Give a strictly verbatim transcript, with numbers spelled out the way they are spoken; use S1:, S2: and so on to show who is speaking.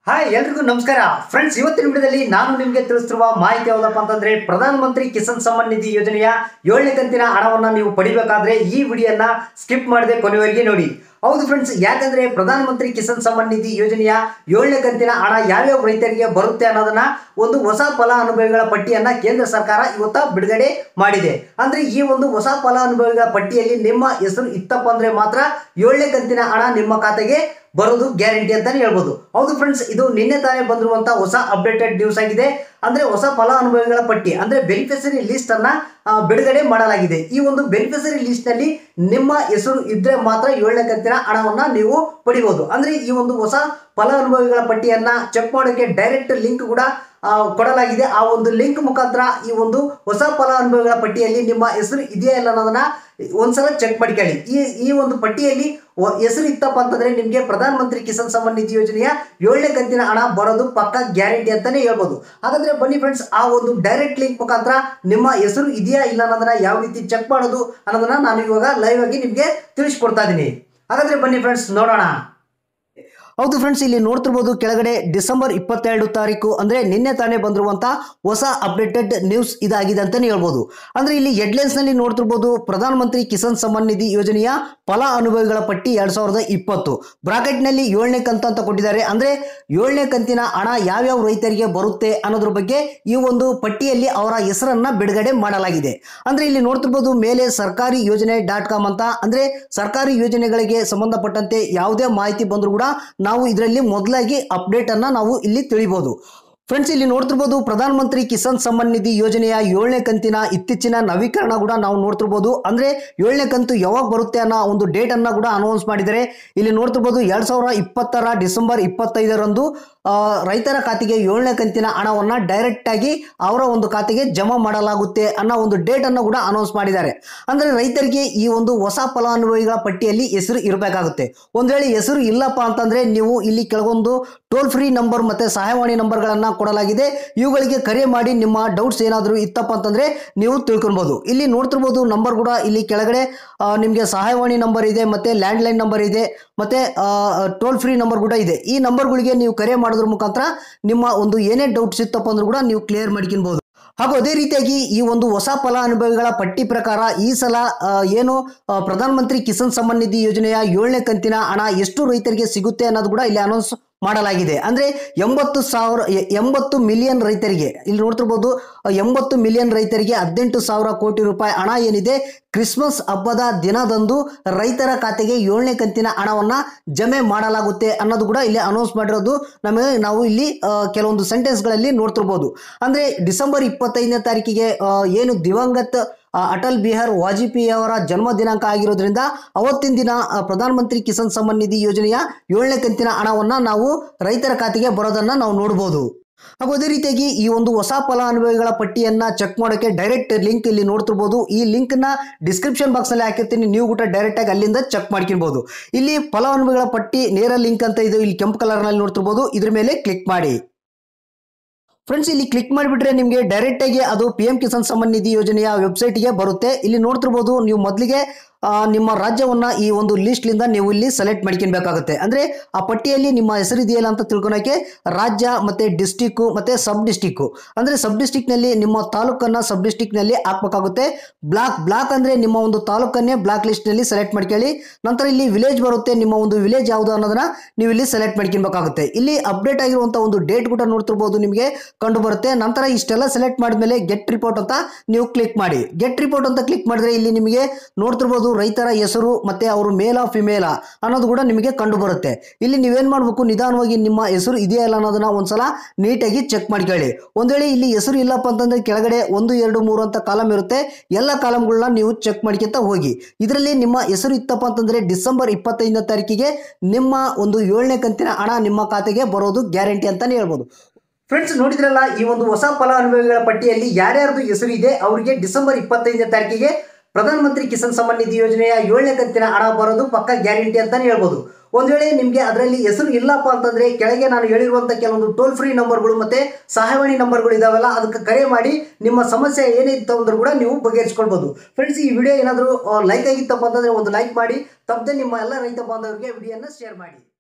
S1: Hi ಎಲ್ರಿಗೂ ನಮಸ್ಕಾರ friends, ಇವತ್ತಿನ ವಿಡಿಯೋದಲ್ಲಿ ನಾನು ನಿಮಗೆ ತಿಳಿಸ್ತಿರುವ ಮಾಹಿತಿ ಯಾವುದಪ್ಪ ಅಂತಂದ್ರೆ ಪ್ರಧಾನಮಂತ್ರಿ ಕಿಸಾನ್ ಸಮ್ಮಾನ್ ನಿಧಿ ಯೋಜನೆಯ ಏಳನೇ ಕಂತಿನ ಹಣವನ್ನು ನೀವು ಪಡಿಬೇಕಾದ್ರೆ ಈ ವಿಡಿಯೋನ ಸ್ಕಿಪ್ ಮಾಡದೆ ಕೊನೆವರೆಗೆ ನೋಡಿ. ಹೌದು ಫ್ರೆಂಡ್ಸ್, ಯಾಕಂದ್ರೆ ಪ್ರಧಾನಮಂತ್ರಿ ಕಿಸಾನ್ ಸಮ್ಮಾನ್ ನಿಧಿ ಯೋಜನೆಯ ಏಳನೇ ಕಂತಿನ ಹಣ ಯಾವ್ಯಾವ ರೈತರಿಗೆ ಬರುತ್ತೆ ಅನ್ನೋದನ್ನ ಒಂದು ಹೊಸ ಫಲಾನುಭವಿಗಳ ಪಟ್ಟಿಯನ್ನ ಕೇಂದ್ರ ಸರ್ಕಾರ ಇವತ್ತ ಬಿಡುಗಡೆ ಮಾಡಿದೆ. ಅಂದ್ರೆ ಈ ಒಂದು ಹೊಸ ಫಲಾನುಭವಿಗಳ ಪಟ್ಟಿಯಲ್ಲಿ ನಿಮ್ಮ ಹೆಸರು ಇತ್ತಪ್ಪ ಅಂದ್ರೆ ಮಾತ್ರ ಏಳನೇ ಕಂತಿನ ಹಣ ನಿಮ್ಮ ಖಾತೆಗೆ ಬರೋದು ಗ್ಯಾರಂಟಿ ಅಂತಾನೆ ಹೇಳ್ಬೋದು. ಹೌದು ಫ್ರೆಂಡ್ಸ್, ಇದು ನಿನ್ನೆ ತಾನೇ ಬಂದಿರುವಂತ ಹೊಸ ಅಪ್ಡೇಟೆಡ್ ನ್ಯೂಸ್ ಆಗಿದೆ. ಅಂದ್ರೆ ಹೊಸ ಫಲಾನುಭವಿಗಳ ಪಟ್ಟಿ ಅಂದ್ರೆ ಬೆನಿಫಿಷರಿ ಲಿಸ್ಟ್ ಅನ್ನ ಬಿಡುಗಡೆ ಮಾಡಲಾಗಿದೆ. ಈ ಒಂದು ಬೆನಿಫಿಷರಿ ಲಿಸ್ಟ್ ನಲ್ಲಿ ನಿಮ್ಮ ಹೆಸರು ಇದ್ರೆ ಮಾತ್ರ ಏಳನೇ ಕಂತಿನ ಹಣವನ್ನ ನೀವು ಪಡಿಬಹುದು. ಅಂದ್ರೆ ಈ ಒಂದು ಹೊಸ ಫಲಾನುಭವಿಗಳ ಪಟ್ಟಿಯನ್ನ ಚೆಕ್ ಮಾಡೋಕೆ ಡೈರೆಕ್ಟ್ ಲಿಂಕ್ ಕೂಡ ಕೊಡಲಾಗಿದೆ. ಆ ಒಂದು ಲಿಂಕ್ ಮುಖಾಂತರ ಈ ಒಂದು ಹೊಸ ಫಲಾನುಭವಿಗಳ ಪಟ್ಟಿಯಲ್ಲಿ ನಿಮ್ಮ ಹೆಸರು ಇದೆಯಾ ಇಲ್ಲ ಅನ್ನೋದನ್ನ ಒಂದ್ಸಲ ಚೆಕ್ ಮಾಡ್ಕೊಳ್ಳಿ. ಈ ಈ ಒಂದು ಪಟ್ಟಿಯಲ್ಲಿ ಹೆಸರು ಇತ್ತಪ್ಪ ಅಂತಂದ್ರೆ ನಿಮಗೆ ಪ್ರಧಾನ ಮಂತ್ರಿ ಕಿಸಾನ್ ಸಮ್ಮಾನ್ ನಿಧಿ ಯೋಜನೆಯ ಏಳನೇ ಕಂತಿನ ಹಣ ಬರೋದು ಪಕ್ಕ ಗ್ಯಾರಂಟಿ ಅಂತಾನೆ ಹೇಳ್ಬೋದು. ಹಾಗಾದ್ರೆ ಬನ್ನಿ ಫ್ರೆಂಡ್ಸ್, ಆ ಒಂದು ಡೈರೆಕ್ಟ್ ಲಿಂಕ್ ಮುಖಾಂತರ ನಿಮ್ಮ ಹೆಸರು ಇದೆಯಾ ಇಲ್ಲ ಅನ್ನೋದನ್ನ ಯಾವ ರೀತಿ ಚೆಕ್ ಮಾಡೋದು ಅನ್ನೋದನ್ನ ನಾನು ಇವಾಗ ಲೈವ್ ಆಗಿ ನಿಮಗೆ ತಿಳಿಸ್ಕೊಡ್ತಾ ಇದ್ದೀನಿ. ಹಾಗಾದ್ರೆ ಬನ್ನಿ ಫ್ರೆಂಡ್ಸ್ ನೋಡೋಣ. ಹೌದು ಫ್ರೆಂಡ್ಸ್, ಇಲ್ಲಿ ನೋಡ್ತಿರ್ಬೋದು ಕೆಳಗಡೆ ಡಿಸೆಂಬರ್ ಇಪ್ಪತ್ತೆರಡು ತಾರೀಕು ಅಂದ್ರೆ ನಿನ್ನೆ ತಾನೇ ಬಂದಿರುವಂತ ಹೊಸ ಅಪ್ಡೇಟೆಡ್ ನ್ಯೂಸ್ ಇದಾಗಿದೆ ಅಂತಾನೆ ಹೇಳ್ಬೋದು. ಅಂದ್ರೆ ಇಲ್ಲಿ ಹೆಡ್ಲೈನ್ಸ್ ನಲ್ಲಿ ನೋಡ್ತಿರ್ಬೋದು ಪ್ರಧಾನ ಮಂತ್ರಿ ಕಿಸಾನ್ ಸಮ್ಮಾನ್ ನಿಧಿ ಯೋಜನೆಯ ಫಲಾನುಭವಿಗಳ ಪಟ್ಟಿ ಎರಡ್ ಸಾವಿರದ ಇಪ್ಪತ್ತು ಬ್ರಾಕೆಟ್ ನಲ್ಲಿ ಏಳನೇ ಕಂತು ಅಂತ ಕೊಟ್ಟಿದ್ದಾರೆ. ಅಂದ್ರೆ ಏಳನೇ ಕಂತಿನ ಹಣ ಯಾವ್ಯಾವ ರೈತರಿಗೆ ಬರುತ್ತೆ ಅನ್ನೋದ್ರ ಬಗ್ಗೆ ಈ ಒಂದು ಪಟ್ಟಿಯಲ್ಲಿ ಅವರ ಹೆಸರನ್ನ ಬಿಡುಗಡೆ ಮಾಡಲಾಗಿದೆ. ಅಂದ್ರೆ ಇಲ್ಲಿ ನೋಡ್ತಿರ್ಬೋದು ಮೇಲೆ ಸರ್ಕಾರಿ ಯೋಜನೆ ಡಾಟ್ ಕಾಮ್ ಅಂತ, ಅಂದ್ರೆ ಸರ್ಕಾರಿ ಯೋಜನೆಗಳಿಗೆ ಸಂಬಂಧಪಟ್ಟಂತೆ ಯಾವುದೇ ಮಾಹಿತಿ ಬಂದರೂ ಕೂಡ ನಾವು ಇದರಲ್ಲಿ ಮೊದಲಾಗಿ ಅಪ್ಡೇಟ್ ಅನ್ನ ನಾವು ಇಲ್ಲಿ ತಿಳಿಬಹುದು. ಫ್ರೆಂಡ್ಸ್, ಇಲ್ಲಿ ನೋಡ್ತಿರ್ಬೋದು ಪ್ರಧಾನ ಮಂತ್ರಿ ಕಿಸಾನ್ ಸಮ್ಮಾನ್ ನಿಧಿ ಯೋಜನೆಯ ಏಳನೇ ಕಂತಿನ ಇತ್ತೀಚಿನ ನವೀಕರಣ ಕೂಡ ನಾವು ನೋಡ್ತಿರ್ಬೋದು. ಅಂದ್ರೆ ಏಳನೇ ಕಂತು ಯಾವಾಗ ಬರುತ್ತೆ ಅನ್ನೋ ಒಂದು ಡೇಟ್ ಅನ್ನ ಕೂಡ ಅನೌನ್ಸ್ ಮಾಡಿದರೆ ಇಲ್ಲಿ ನೋಡ್ತಿರ್ಬೋದು ಎರಡ್ ಸಾವಿರದ ಇಪ್ಪತ್ತರ ಡಿಸೆಂಬರ್ ಇಪ್ಪತ್ತೈದರಂದು ರೈತರ ಖಾತೆಗೆ ಏಳನೇ ಕಂತಿನ ಹಣವನ್ನ ಡೈರೆಕ್ಟ್ ಆಗಿ ಅವರ ಒಂದು ಖಾತೆಗೆ ಜಮಾ ಮಾಡಲಾಗುತ್ತೆ ಅನ್ನೋ ಒಂದು ಡೇಟ್ ಅನ್ನು ಕೂಡ ಅನೌನ್ಸ್ ಮಾಡಿದ್ದಾರೆ. ಅಂದ್ರೆ ರೈತರಿಗೆ ಈ ಒಂದು ಹೊಸ ಫಲಾನುಭವಿಗಳ ಪಟ್ಟಿಯಲ್ಲಿ ಹೆಸರು ಇರಬೇಕಾಗುತ್ತೆ. ಒಂದ್ ವೇಳೆ ಹೆಸರು ಇಲ್ಲಪ್ಪ ಅಂತಂದ್ರೆ ನೀವು ಇಲ್ಲಿ ಕೆಲವೊಂದು ಟೋಲ್ ಫ್ರೀ ನಂಬರ್ ಮತ್ತೆ ಸಹಾಯವಾಣಿ ನಂಬರ್ಗಳನ್ನ ಕೊಡಲಾಗಿದೆ. ಇವುಗಳಿಗೆ ಕರೆ ಮಾಡಿ ನಿಮ್ಮ ಡೌಟ್ಸ್ ಏನಾದರೂ ಇತ್ತಪ್ಪ ಅಂತಂದ್ರೆ ನೀವು ತಿಳ್ಕೊಬಹುದು. ಇಲ್ಲಿ ನೋಡ್ತಿರ್ಬೋದು ನಂಬರ್ ಕೂಡ ಇಲ್ಲಿ ಕೆಳಗಡೆ ನಿಮಗೆ ಸಹಾಯವಾಣಿ ನಂಬರ್ ಇದೆ, ಮತ್ತೆ ಲ್ಯಾಂಡ್ ಲೈನ್ ನಂಬರ್ ಇದೆ, ಮತ್ತೆ ಟೋಲ್ ಫ್ರೀ ನಂಬರ್ ಕೂಡ ಇದೆ. ಈ ನಂಬರ್ಗಳಿಗೆ ನೀವು ಕರೆ ಮಾಡೋದ್ರ ಮುಖಾಂತರ ನಿಮ್ಮ ಒಂದು ಏನೇ ಡೌಟ್ಸ್ ಇತ್ತಪ್ಪ ಅಂದ್ರೂ ಕೂಡ ನೀವು ಕ್ಲಿಯರ್ ಮಾಡ್ಕೊಬಹುದು. ಹಾಗೂ ಅದೇ ರೀತಿಯಾಗಿ ಈ ಒಂದು ಹೊಸ ಫಲಾನುಭವಿಗಳ ಪಟ್ಟಿ ಪ್ರಕಾರ ಈ ಸಲ ಏನು ಪ್ರಧಾನ ಮಂತ್ರಿ ಕಿಸಾನ್ ಸಮ್ಮಾನ್ ನಿಧಿ ಯೋಜನೆಯ ಏಳನೇ ಕಂತಿನ ಹಣ ಎಷ್ಟು ರೈತರಿಗೆ ಸಿಗುತ್ತೆ ಅನ್ನೋದು ಕೂಡ ಇಲ್ಲಿ ಅನೌನ್ಸ್ ಮಾಡಲಾಗಿದೆ. ಅಂದ್ರೆ ಎಂಬತ್ತು ಸಾವಿರ ಎಂಬತ್ತು ಮಿಲಿಯನ್ ರೈತರಿಗೆ ಇಲ್ಲಿ ನೋಡ್ತಿರ್ಬೋದು ಎಂಬತ್ತು ಮಿಲಿಯನ್ ರೈತರಿಗೆ ಹದಿನೆಂಟು ಸಾವಿರ ಕೋಟಿ ರೂಪಾಯಿ ಹಣ ಏನಿದೆ ಕ್ರಿಸ್ಮಸ್ ಹಬ್ಬದ ದಿನದಂದು ರೈತರ ಖಾತೆಗೆ ಏಳನೇ ಕಂತಿನ ಹಣವನ್ನ ಜಮೆ ಮಾಡಲಾಗುತ್ತೆ ಅನ್ನೋದು ಕೂಡ ಇಲ್ಲಿ ಅನೌನ್ಸ್ ಮಾಡಿರೋದು ನಮಗೆ ನಾವು ಇಲ್ಲಿ ಕೆಲವೊಂದು ಸೆಂಟೆನ್ಸ್ಗಳಲ್ಲಿ ನೋಡ್ತಿರ್ಬೋದು. ಅಂದ್ರೆ ಡಿಸೆಂಬರ್ ಇಪ್ಪತ್ತೈದನೇ ತಾರೀಕಿಗೆ ಏನು ದಿವಂಗತ ಅಟಲ್ ಬಿಹಾರ್ ವಾಜಪೇಯಿ ಅವರ ಜನ್ಮ ದಿನಾಂಕ ಆಗಿರೋದ್ರಿಂದ ಅವತ್ತಿನ ದಿನ ಪ್ರಧಾನ ಮಂತ್ರಿ ಕಿಸಾನ್ ಸಮ್ಮಾನ್ ನಿಧಿ ಯೋಜನೆಯ ಏಳನೇ ಕಂತಿನ ಹಣವನ್ನ ನಾವು ರೈತರ ಖಾತೆಗೆ ಬರೋದನ್ನ ನಾವು ನೋಡಬಹುದು. ಹಾಗೂ ಅದೇ ರೀತಿಯಾಗಿ ಈ ಒಂದು ಹೊಸ ಫಲಾನುಭವಿಗಳ ಪಟ್ಟಿಯನ್ನ ಚೆಕ್ ಮಾಡೋಕೆ ಡೈರೆಕ್ಟ್ ಲಿಂಕ್ ಇಲ್ಲಿ ನೋಡ್ತಿರ್ಬೋದು. ಈ ಲಿಂಕ್ ನ ಡಿಸ್ಕ್ರಿಪ್ಷನ್ ಬಾಕ್ಸ್ ನಲ್ಲಿ ಹಾಕಿರ್ತೀನಿ, ನೀವು ಕೂಡ ಡೈರೆಕ್ಟ್ ಆಗಿ ಅಲ್ಲಿಂದ ಚೆಕ್ ಮಾಡ್ಕೊಬಹುದು. ಇಲ್ಲಿ ಫಲಾನುಭವಿಗಳ ಪಟ್ಟಿ ನೇರ ಲಿಂಕ್ ಅಂತ ಇದು ಇಲ್ಲಿ ಕೆಂಪು ಕಲರ್ ನಲ್ಲಿ ನೋಡ್ತಿರ್ಬೋದು. ಇದ್ರ ಮೇಲೆ ಕ್ಲಿಕ್ ಮಾಡಿ ಫ್ರೆಂಡ್ಸ್. ಇಲ್ಲಿ ಕ್ಲಿಕ್ ಮಾಡಿಬಿಟ್ರೆ ನಿಮಗೆ ಡೈರೆಕ್ಟ್ ಆಗಿ ಅದು ಪಿ ಎಂ ಕಿಸಾನ್ ಸಮ್ಮಾನ್ ನಿಧಿ ಯೋಜನೆಯ ವೆಬ್ಸೈಟ್ಗೆ ಬರುತ್ತೆ. ಇಲ್ಲಿ ನೋಡ್ತಿರ್ಬೋದು ನೀವು ಮೊದಲಿಗೆ ನಿಮ್ಮ ರಾಜ್ಯವನ್ನ ಈ ಒಂದು ಲಿಸ್ಟ್ ಲಿಂದ ನೀವು ಇಲ್ಲಿ ಸೆಲೆಕ್ಟ್ ಮಾಡ್ಕೊಬೇಕಾಗುತ್ತೆ. ಅಂದ್ರೆ ಆ ಪಟ್ಟಿಯಲ್ಲಿ ನಿಮ್ಮ ಹೆಸರು ಇದೆಯಲ್ಲ ಅಂತ ತಿಳ್ಕೊಳಕ್ಕೆ ರಾಜ್ಯ ಮತ್ತೆ ಡಿಸ್ಟಿಕ್ ಮತ್ತೆ ಸಬ್ ಡಿಸ್ಟಿಕ್, ಅಂದ್ರೆ ಸಬ್ ಡಿಸ್ಟಿಕ್ ನಲ್ಲಿ ನಿಮ್ಮ ತಾಲೂಕನ್ನ ಸಬ್ ಡಿಸ್ಟಿಕ್ ನಲ್ಲಿ ಹಾಕ್ಬೇಕಾಗುತ್ತೆ. ಬ್ಲಾಕ್ ಬ್ಲಾಕ್ ಅಂದ್ರೆ ನಿಮ್ಮ ಒಂದು ತಾಲೂಕನ್ನೇ ಬ್ಲಾಕ್ ಲಿಸ್ಟ್ ನಲ್ಲಿ ಸೆಲೆಕ್ಟ್ ಮಾಡ್ಕೊಳ್ಳಿ. ನಂತರ ಇಲ್ಲಿ ವಿಲೇಜ್ ಬರುತ್ತೆ, ನಿಮ್ಮ ಒಂದು ವಿಲೇಜ್ ಯಾವುದು ಅನ್ನೋದನ್ನ ನೀವು ಇಲ್ಲಿ ಸೆಲೆಕ್ಟ್ ಮಾಡ್ಕೊಬೇಕಾಗುತ್ತೆ. ಇಲ್ಲಿ ಅಪ್ಡೇಟ್ ಆಗಿರುವಂತಹ ಒಂದು ಡೇಟ್ ಕೂಡ ನೋಡ್ತಿರ್ಬೋದು ನಿಮಗೆ ಕಂಡು ಬರುತ್ತೆ. ನಂತರ ಇಷ್ಟೆಲ್ಲ ಸೆಲೆಕ್ಟ್ ಮಾಡಿದ್ಮೇಲೆ ಗೆಟ್ ರಿಪೋರ್ಟ್ ಅಂತ ನೀವು ಕ್ಲಿಕ್ ಮಾಡಿ. ಗೆಟ್ ರಿಪೋರ್ಟ್ ಅಂತ ಕ್ಲಿಕ್ ಮಾಡಿದ್ರೆ ಇಲ್ಲಿ ನಿಮಗೆ ನೋಡ್ತಿರ್ಬೋದು ರೈತರ ಹೆಸರು ಮತ್ತೆ ಅವರು ಮೇಲಾ ಫಿಮೇಲಾ ಅನ್ನೋದು ಕೂಡ ನಿಮಗೆ ಕಂಡು ಬರುತ್ತೆ. ಇಲ್ಲಿ ನೀವೇನ್ ಮಾಡ್ಬೇಕು, ನಿಧಾನವಾಗಿ ನಿಮ್ಮ ಹೆಸರು ಇದೆಯಾ ಇಲ್ಲ ಅನ್ನೋದನ್ನ ಒಂದ್ಸಲ ನೀಟಾಗಿ ಚೆಕ್ ಮಾಡ್ಕೊಳ್ಳಿ. ಒಂದ್ ವೇಳೆ ಇಲ್ಲಿ ಹೆಸರು ಇಲ್ಲಪ್ಪ ಅಂತಂದ್ರೆ ಕೆಳಗಡೆ ಒಂದು ಎರಡು ಮೂರು ಅಂತ ಕಾಲಮ್ ಇರುತ್ತೆ, ಎಲ್ಲ ಕಾಲಮ್ಗಳನ್ನ ನೀವು ಚೆಕ್ ಮಾಡ್ಕೊಂತ ಹೋಗಿ. ಇದರಲ್ಲಿ ನಿಮ್ಮ ಹೆಸರು ಇತ್ತಪ್ಪ ಅಂತಂದ್ರೆ ಡಿಸೆಂಬರ್ ಇಪ್ಪತ್ತೈದನೇ ತಾರೀಕಿಗೆ ನಿಮ್ಮ ಒಂದು ಏಳನೇ ಕಂತಿನ ಹಣ ನಿಮ್ಮ ಖಾತೆಗೆ ಬರೋದು ಗ್ಯಾರಂಟಿ ಅಂತಾನೆ ಹೇಳ್ಬೋದು. ಫ್ರೆಂಡ್ಸ್, ನೋಡಿದ್ರಲ್ಲ ಈ ಒಂದು ಹೊಸ ಫಲಾನುಭವಿಗಳ ಪಟ್ಟಿಯಲ್ಲಿ ಯಾರ್ಯಾರ್ದು ಹೆಸರು ಇದೆ ಅವರಿಗೆ ಡಿಸೆಂಬರ್ ಇಪ್ಪತ್ತೈದನೇ ತಾರೀಕಿಗೆ ಪ್ರಧಾನ ಮಂತ್ರಿ ಕಿಸಾನ್ ಸಮ್ಮಾನ್ ನಿಧಿ ಯೋಜನೆಯ ಏಳನೇ ಕಂತಿನ ಹಣ ಬರೋದು ಪಕ್ಕ ಗ್ಯಾರಂಟಿ ಅಂತಾನೆ ಹೇಳ್ಬೋದು. ಒಂದ್ ವೇಳೆ ನಿಮಗೆ ಅದರಲ್ಲಿ ಹೆಸರು ಇಲ್ಲಪ್ಪ ಅಂತಂದ್ರೆ ಕೆಳಗೆ ನಾನು ಹೇಳಿರುವಂತ ಕೆಲವೊಂದು ಟೋಲ್ ಫ್ರೀ ನಂಬರ್ಗಳು ಮತ್ತೆ ಸಹಾಯವಾಣಿ ನಂಬರ್ಗಳು ಇದಾವಲ್ಲ, ಅದಕ್ಕೆ ಕರೆ ಮಾಡಿ ನಿಮ್ಮ ಸಮಸ್ಯೆ ಏನಿತ್ತು ಅಂದ್ರೂ ಕೂಡ ನೀವು ಬಗೆಹರಿಸಿಕೊಳ್ಬಹುದು. ಫ್ರೆಂಡ್ಸ್, ಈ ವಿಡಿಯೋ ಏನಾದರೂ ಲೈಕ್ ಆಗಿತ್ತಪ್ಪ ಅಂತಂದ್ರೆ ಒಂದು ಲೈಕ್ ಮಾಡಿ, ತಪ್ಪದೆ ನಿಮ್ಮ ಎಲ್ಲ ರೈತ ಬಾಂಧವರಿಗೆ ವಿಡಿಯೋನ ಶೇರ್ ಮಾಡಿ.